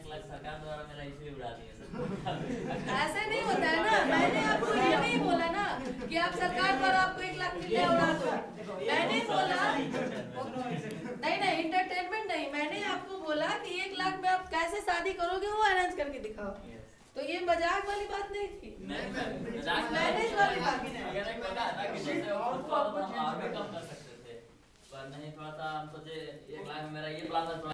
1 लाख सरकार द्वारा मेरा इसे उड़ा दिया सर। ऐसे नहीं होता है ना, मैंने आपको ये नहीं बोला ना कि आप सरकार द्वारा आपको 1 लाख मिल जाए उड़ा दो, मैंने बोला नहीं इंटरटेनमेंट नहीं, मैंने आपको बोला कि 1 लाख में आप कैसे शादी करोगे वो अरेंज करके दिखाओ। तो ये मजाक वाली बात नहीं थी, मैनेज वाली बात थी। अगर एक बता था कि जैसे और भी कम कर सकते थे, पर नहीं, थोड़ा सा हम सोचे 1 लाख में मेरा ये प्लान था।